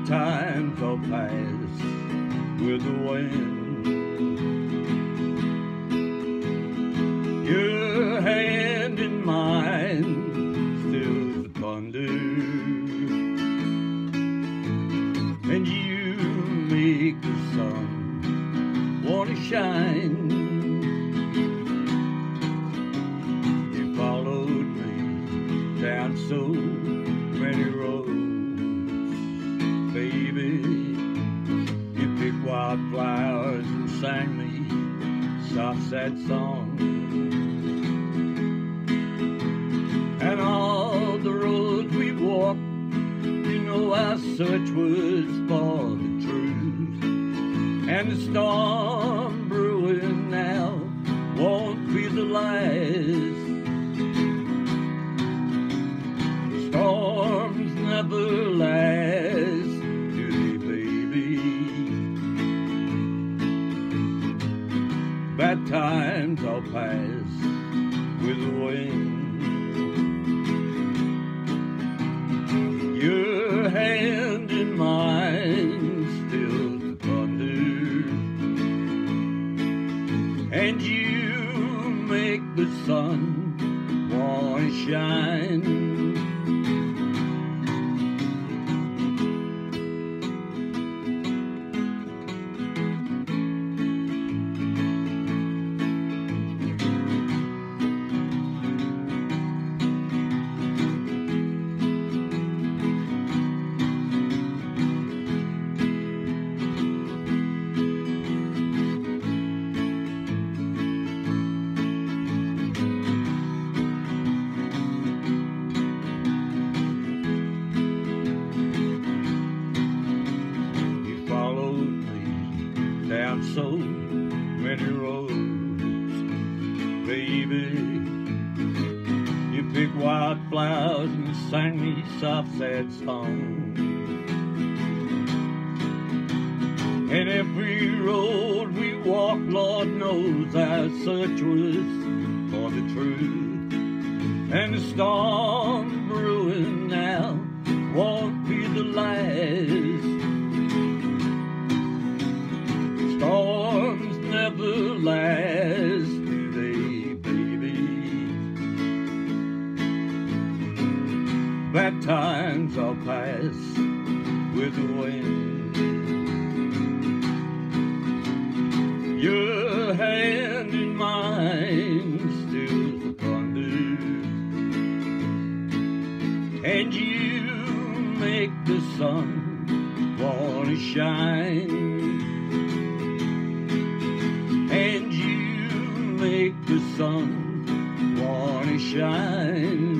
Bad times all pass with the wind. Your hand in mine stills the thunder, and you make the sun wanna shine. You followed me down so many roads, baby. You picked wild flowers and sang me soft, sad songs. And all the roads we walked, you know our search was for the truth. And the storm brewing now won't be the last. Storms never last, do they, baby? Bad times all pass with the wind. Your hand in mine stills the thunder, and you make the sun wanna shine. Down so many roads, baby. You picked wild flowers and sang me soft, sad songs. And every road we walked, Lord knows our search was for the truth. And the storm brewing now won't be the last. Storms never last, do they, baby? Bad times all pass with the wind. Your hand in mine stills the thunder, and you make the sun wanna shine. And you make the sun wanna shine.